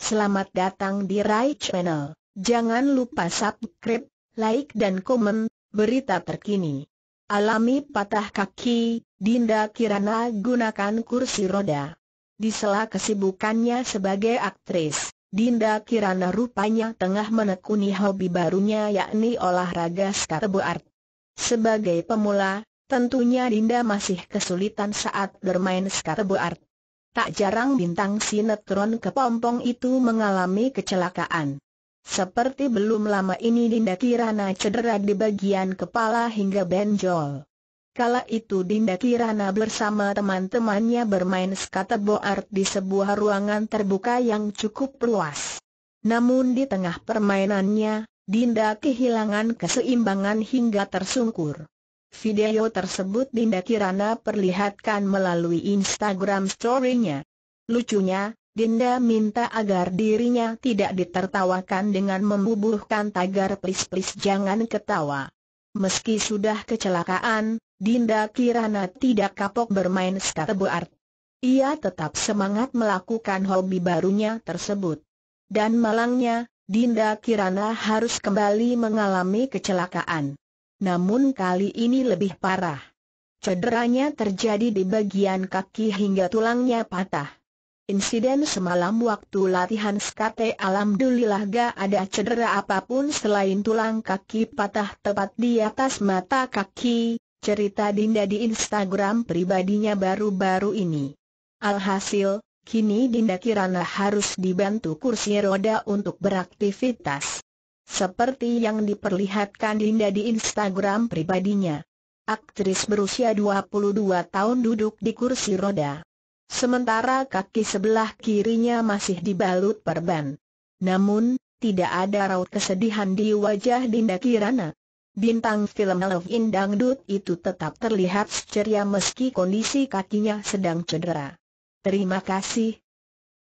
Selamat datang di Rai Channel. Jangan lupa subscribe, like dan komen berita terkini. Alami patah kaki, Dinda Kirana gunakan kursi roda. Di sela kesibukannya sebagai aktris, Dinda Kirana rupanya tengah menekuni hobi barunya, yakni olahraga skateboard. Sebagai pemula, tentunya Dinda masih kesulitan saat bermain skateboard. Tak jarang bintang sinetron kepompong itu mengalami kecelakaan. Seperti belum lama ini Dinda Kirana cedera di bagian kepala hingga benjol. Kala itu Dinda Kirana bersama teman-temannya bermain skateboard di sebuah ruangan terbuka yang cukup luas. Namun di tengah permainannya, Dinda kehilangan keseimbangan hingga tersungkur. Video tersebut Dinda Kirana perlihatkan melalui Instagram story-nya. Lucunya, Dinda minta agar dirinya tidak ditertawakan dengan membubuhkan tagar "Please jangan ketawa". Meski sudah kecelakaan, Dinda Kirana tidak kapok bermain skateboard. Ia tetap semangat melakukan hobi barunya tersebut. Dan malangnya, Dinda Kirana harus kembali mengalami kecelakaan. Namun kali ini lebih parah. Cederanya terjadi di bagian kaki hingga tulangnya patah. Insiden semalam waktu latihan skate, alhamdulillah gak ada cedera apapun selain tulang kaki patah tepat di atas mata kaki, cerita Dinda di Instagram pribadinya baru-baru ini. Alhasil, kini Dinda Kirana harus dibantu kursi roda untuk beraktivitas. Seperti yang diperlihatkan Dinda di Instagram pribadinya. Aktris berusia 22 tahun duduk di kursi roda. Sementara kaki sebelah kirinya masih dibalut perban. Namun, tidak ada raut kesedihan di wajah Dinda Kirana. Bintang film Love in Dangdut itu tetap terlihat ceria meski kondisi kakinya sedang cedera. Terima kasih,